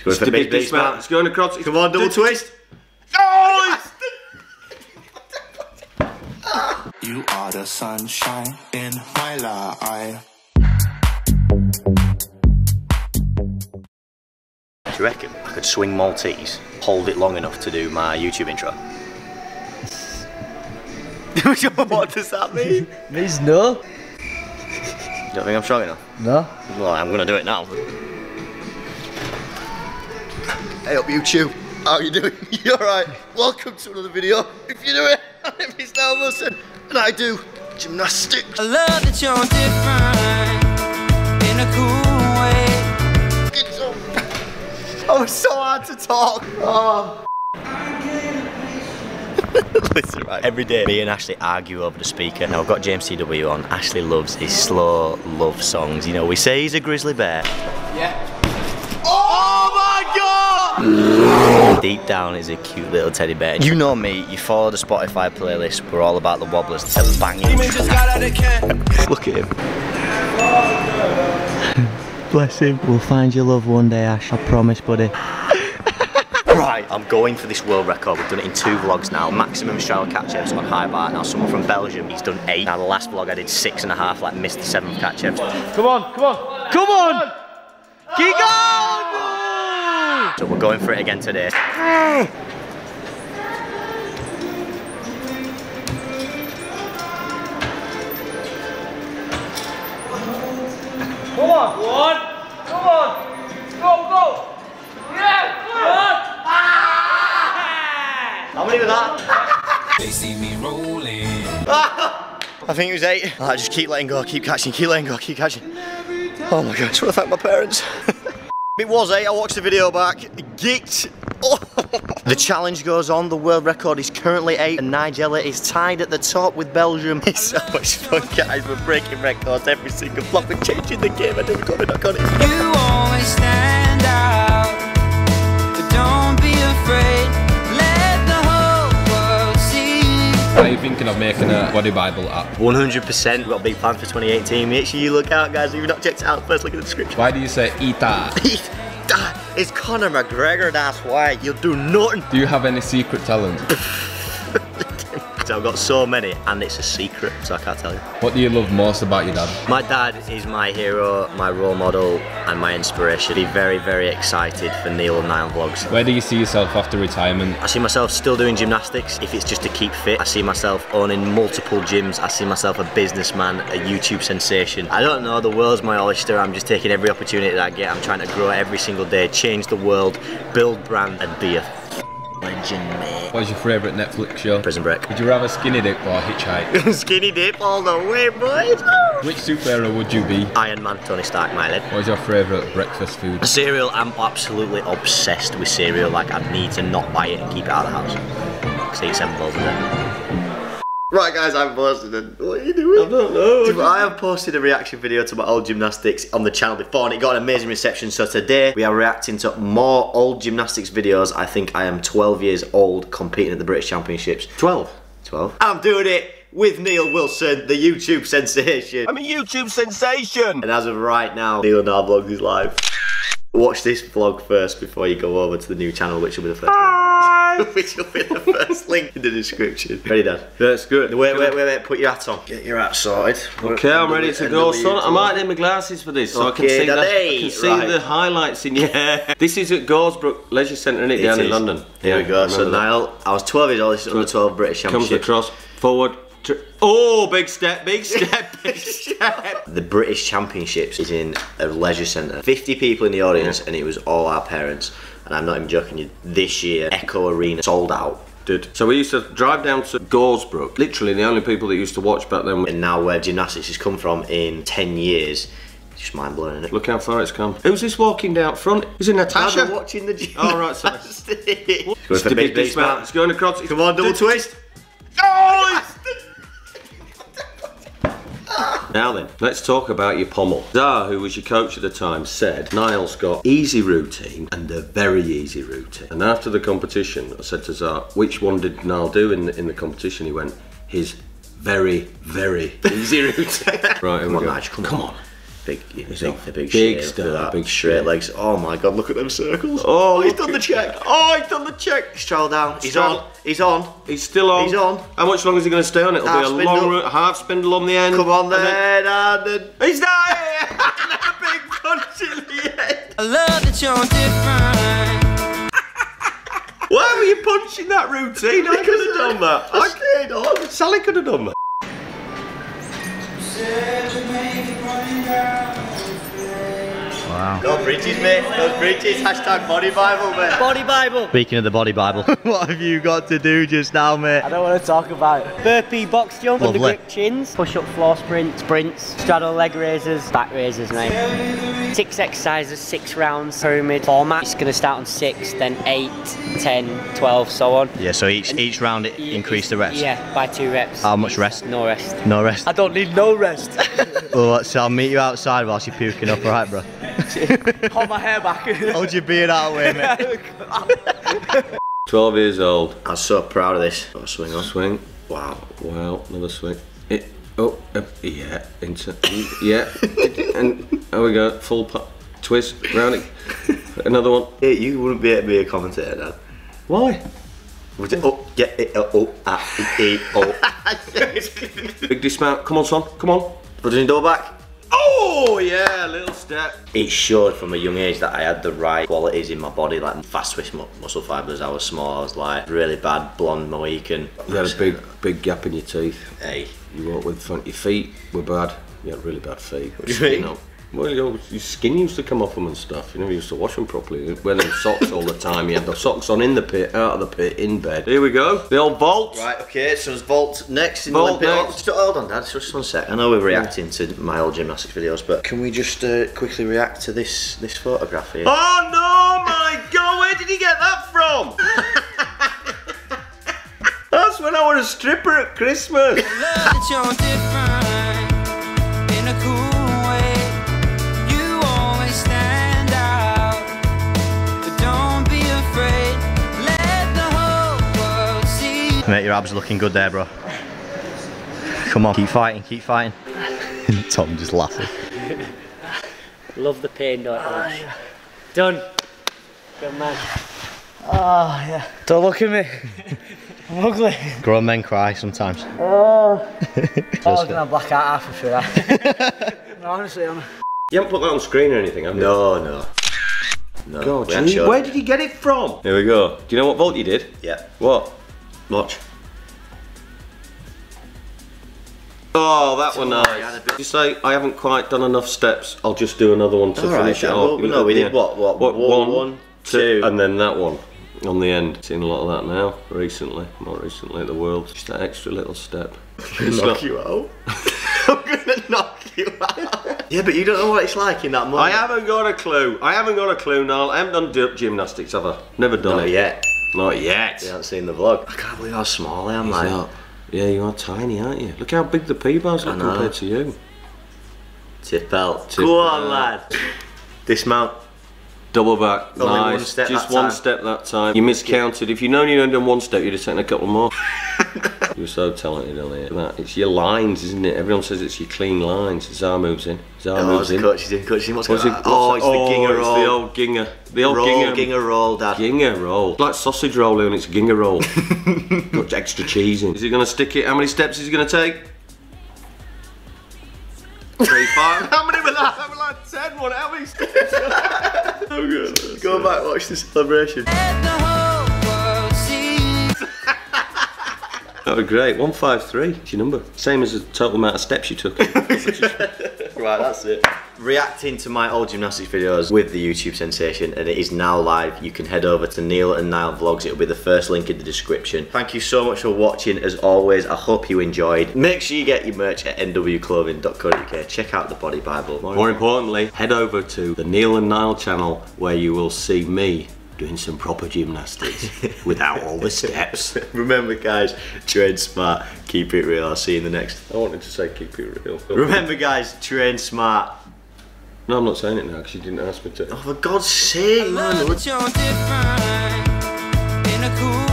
Going for big dismount. It's going across. Come on, double twist. Oh! You are the sunshine in my life. Do you reckon I could swing Maltese, hold it long enough to do my YouTube intro? What does that mean? Means no. You don't think I'm strong enough? No. Well, I'm gonna do it now. Hey up YouTube, how are you doing? You alright? Welcome to another video. If you're new, my name is Niall Wilson and I do gymnastics. I love that you're different in a cool way. Oh, it's so hard to talk. Oh. Listen, right, every day me and Ashley argue over the speaker. Now I've got James TW on. Ashley loves his slow love songs. You know, we say he's a grizzly bear. Yeah. Oh my God! Deep down is a cute little teddy bear. You know me, you follow the Spotify playlist, we're all about the wobblers. They're banging. Look at him. Bless him. We'll find your love one day, Ash. I promise, buddy. Right, I'm going for this world record. We've done it in 2 vlogs now. Maximum straddle catch-ups on high bar. Now someone from Belgium, he's done 8. Now the last vlog I did 6.5, like missed the 7th catch-ups. Come on, come on. Come on! Keep going! So we're going for it again today. Come on. One. Come on. Go, go. Yeah, come on. How many was that? They see me rolling. I think it was 8. I just keep letting go, keep catching, keep letting go, keep catching. Oh my God, I just want to thank my parents. It was 8, I watched the video back. Geeked. Oh. The challenge goes on, the world record is currently 8 and Nigella is tied at the top with Belgium. It's so much fun, guys, we're breaking records every single vlog, we're changing the game, I never got it, I got it. You always stand out, but don't be afraid. Let the whole world see. Are you thinking of making a Body Bible app? 100%, we've got big plans for 2018. Make sure you look out, guys. If you've not checked it out, first look at the description. Why do you say Ita? It's Conor McGregor, that's why. You'll do nothing. Do you have any secret talent? So I've got so many, and it's a secret, so I can't tell you. What do you love most about your dad? My dad is my hero, my role model, and my inspiration. Be very, very excited for Neil and Niall vlogs. Where do you see yourself after retirement? I see myself still doing gymnastics, if it's just to keep fit. I see myself owning multiple gyms. I see myself a businessman, a YouTube sensation. I don't know, the world's my oyster. I'm just taking every opportunity that I get. I'm trying to grow every single day, change the world, build brand, and be a legend, mate. What's your favourite Netflix show? Prison Break. Would you rather skinny dip or hitchhike? Skinny dip all the way, boys. Which superhero would you be? Iron Man, Tony Stark, my lad. What is your favourite breakfast food? Cereal, I'm absolutely obsessed with cereal. Like, I need to not buy it and keep it out of the house. Because I eat 7 bowls a day. Right guys, I've posted it. What are you doing? I don't know. I have posted a reaction video to my old gymnastics on the channel before and it got an amazing reception. So today we are reacting to more old gymnastics videos. I think I am 12 years old competing at the British Championships. 12? 12. I'm doing it with Neil Wilson, the YouTube sensation. I'm a YouTube sensation! And as of right now, Neil and our vlog is live. Watch this vlog first before you go over to the new channel, which will be the first link. Which will be the first link in the description. Ready, Dad? That's good. Wait, put your hat on. Get your hat sorted. Okay, I'm ready to go, son. I might need my glasses for this, so okay, I can see the highlights in your hair. This is at Goresbrook Leisure Centre, innit, down in London. Here we go. So Niall, I was 12 years old, this is under 12 British Championships. Comes across, forward. Oh, big step, big step, big step. The British Championships is in a leisure centre. 50 people in the audience and it was all our parents. And I'm not even joking you, this year, Echo Arena sold out. Dude. So we used to drive down to Goresbrook, literally the only people that used to watch back then. And now where gymnastics has come from in 10 years, it's just mind blowing, isn't it? Look how far it's come. Who's this walking down front? Is it Natasha? I'm watching the gym. Oh, right, sorry. Going for big dismount. It's going across. Come on, double twist. Oh! Now then, let's talk about your pommel. Zara, who was your coach at the time, said Niall's got easy routine and a very easy routine. And after the competition, I said to Zara, which one did Niall do in the competition? He went, his very, very easy routine. Right, here we go. Come on. Big big shape star, for that. big straight shape. legs. Oh my god, look at them circles. Oh, he's look done the at- check. Oh, he's done the check. Stroll down. He's Stroll. on. He's on. He's still on. He's on. How much longer is he going to stay on? It'll Half be a spindle. long route, half spindle on the end. Come on and then, and He's not here! A big punch in the head. I love that you're different. Why were you punching that routine? I could have done that. I stayed on. Sally could have done that. Wow. Go bridges, mate. Those bridges. Hashtag body Bible, mate. Body Bible. Speaking of the body Bible, what have you got to do just now, mate? I don't want to talk about it. Burpee box jump, Lovely. under grip chins, push up floor sprints, straddle leg raises, back raises, mate. 6 exercises, 6 rounds, pyramid format. It's going to start on 6, then 8, 10, 12, so on. Yeah, so each round it increase the reps. Yeah, by 2 reps. How much rest? No rest. No rest. I don't need no rest. Well, so I'll meet you outside whilst you're puking up, alright, bro? Hold my hair back. Hold your beard out of the way, mate. 12 years old. I'm so proud of this. Got a swing on. Swing. Wow. Wow. Another swing. Yeah. Into. Yeah. And there we go. Full twist. Round it. Another one. Hey, you wouldn't be able to be a commentator now. Why? Would it? Oh, yeah. Big dismount. Come on, son. Come on. Put it door back. Oh, yeah. Little step. It showed from a young age that I had the right qualities in my body, like fast twitch muscle fibres. I was small. I was like really bad blonde Mohican. You had a big gap in your teeth. Hey. You walked with front. Your feet were bad. You had really bad feet. What do you mean? know. Well, your skin used to come off them and stuff. You never used to wash them properly. You wear them socks all the time. You had the socks on in the pit, out of the pit, in bed. Here we go. The old vault. Right, okay, so it's vault next in Vault the Olympic. next. Hold on, Dad, just 1 sec. I know we're reacting to my old gymnastics videos, but can we just quickly react to this photograph here? Oh no, my God, where did he get that from? That's when I was a stripper at Christmas. Love that you're different in a cool way. You always stand out, but don't be afraid. Let the whole world see. Mate, your abs are looking good there, bro. Come on, keep fighting, keep fighting. Tom just laughing. Love the pain, don't you? Done. Good man. Oh, yeah. Don't look at me. I'm ugly. Grown men cry sometimes. Oh. I was gonna black out halfway through that. No, honestly, I'm. You haven't put that on screen or anything, have you? No. God, we haven't gee, showed where it. did he get it from? Here we go. Do you know what vault you did? Yeah. What? Watch. Oh, that one Oh, nice. you had a bit- You say, I haven't quite done enough steps, I'll just do another one to All right, finish it then. off. Well, no, we did what? One, two. And then that one on the end. Seen a lot of that now, recently. More recently in the world. Just that extra little step. It's knock not- you out. I'm gonna knock you out. Yeah, but you don't know what it's like in that moment. I haven't got a clue. I haven't got a clue, Niall. I haven't done gymnastics, have I? Never done Not it. yet. Not yet. You haven't seen the vlog. I can't believe how small I am, Is like. that- Yeah, you are tiny, aren't you? Look how big the P-bars look I know. compared to you. Tip out. Tip Go on, out. lad. Dismount. Double back, Only nice. one step Just that one time. step that time. You miscounted. If you'd known you'd done one step, you'd have taken a couple more. You're so talented on it. That it's your lines, isn't it? Everyone says it's your clean lines. Zar moves in. Zar Oh, moves the in. coach is in. Coach is in. What's What's going it? on? Oh, it's the Ginger it's roll. the old Ginger. The old roll, Ginger. Ginger roll, Dad. Ginger roll. It's like sausage roll and it's Ginger roll. Got extra cheese in. Is he going to stick it? How many steps is he going to take? 3, 5. How many were that? That were like 10. What? How many steps? Oh, good. Go back, watch the celebration. Let the whole world see. That was great. 153. It's your number. Same as the total amount of steps you took. Right, that's it. Reacting to my old gymnastics videos with the YouTube sensation, and it is now live. You can head over to Neil and Niall Vlogs. It'll be the first link in the description. Thank you so much for watching. As always, I hope you enjoyed. Make sure you get your merch at nwclothing.co.uk. Check out the Body Bible. More importantly, head over to the Neil and Niall channel where you will see me doing some proper gymnastics without all the steps. Remember, guys, train smart, keep it real. I'll see you in the next. I wanted to say keep it real. Remember, guys, train smart. No, I'm not saying it now because you didn't ask me to. Oh, for God's sake, man. Love that you're different in a cool